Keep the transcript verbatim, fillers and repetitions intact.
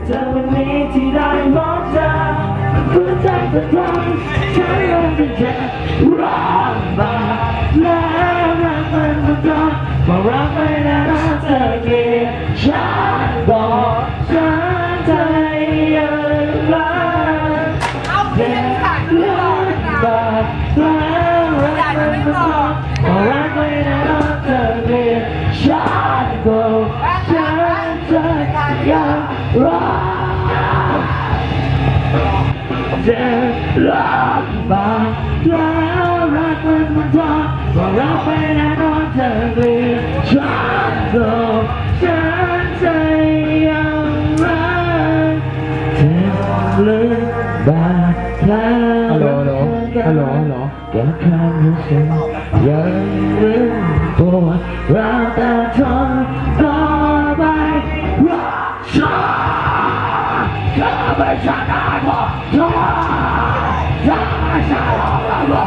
เธอวันนี้ที่ได้มองเธอหัวใจจะทำฉันยังจะแค่ร้องบ้าแล้วรักมันมันร้องบอกรักไม่ได้รักเธอเกลียดฉันบอกฉันใจยังรักเด็กรักบ้าแล้วรักมันมันร้องบอกรักไม่ได้รักเธอเกลียดฉันบอกฉันใจยังรักเจ็บรักบาดแล้วรักมันมันทอดบอกรักไปแน่นอนเธอเกลียดฉันก็ฉันใจยังรักเจ็บลึกบาดแล้วฮัลโหลฮัลโหลฮัลโหลแค่ความรู้สึกยังลืมปวดเราแต่ทนต่อไปรักฉันเธอไม่ใช่ได้พอเธอเธอไม่ใช่เรา